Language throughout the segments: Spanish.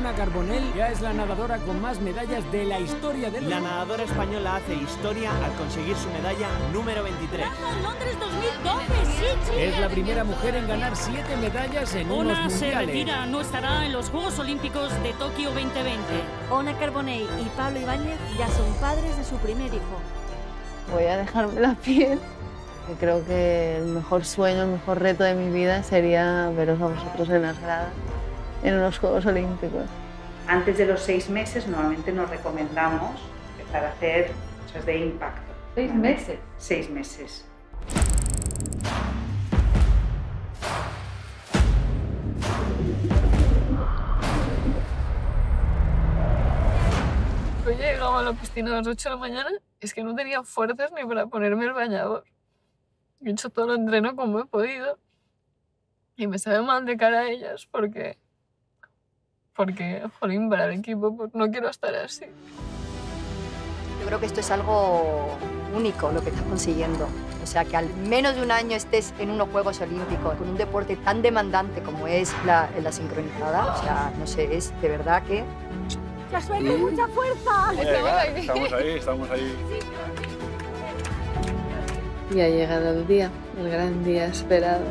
Ona Carbonell ya es la nadadora con más medallas de la historia del... La nadadora española hace historia al conseguir su medalla número 23. Londres 2012, sí. Es la primera mujer en ganar 7 medallas en unos Ona se mundiales. retira, no estará en los Juegos Olímpicos de Tokio 2020. Ona Carbonell y Pablo Ibáñez ya son padres de su primer hijo. Voy a dejarme la piel. Creo que el mejor sueño, el mejor reto de mi vida sería veros a vosotros en las gradas, en unos Juegos Olímpicos. Antes de los 6 meses normalmente nos recomendamos empezar a hacer cosas de impacto. ¿6 meses? 6 meses. Yo llegaba a la piscina a las 8 de la mañana y es que no tenía fuerzas ni para ponerme el bañador. He hecho todo el entreno como he podido y me sabe mal de cara a ellas porque jolín, para el equipo pues no quiero estar así. Yo creo que esto es algo único lo que estás consiguiendo. O sea, que al menos de un año estés en unos Juegos Olímpicos con un deporte tan demandante como es la sincronizada. O sea, no sé, es de verdad que... ¡Mucha suerte, mucha fuerza! Estamos ahí. Y ha llegado el día, el gran día esperado.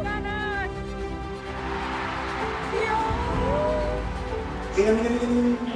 Mira.